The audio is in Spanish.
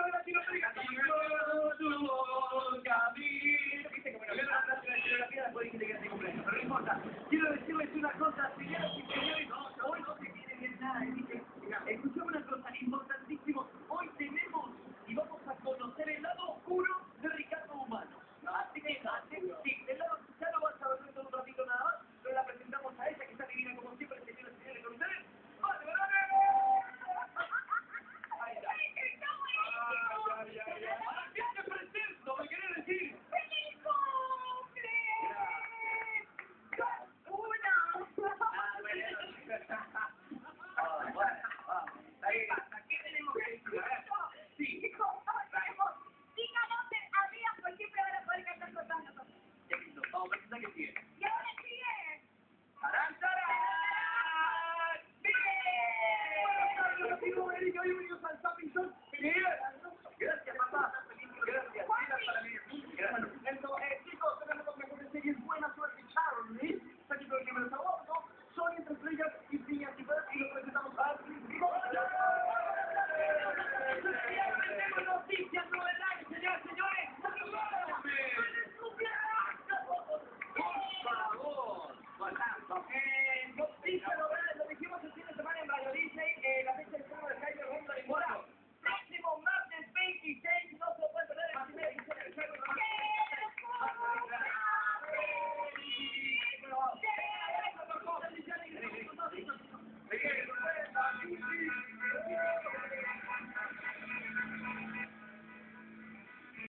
de Latinoamérica. Viste que me lo veo la frase de la coreografía, después dijiste que era mi cumpleaños, pero no importa. Quiero decirles una cosa, señoras y señores, no se quiere bien nada, dice, escuchame una cosa importante.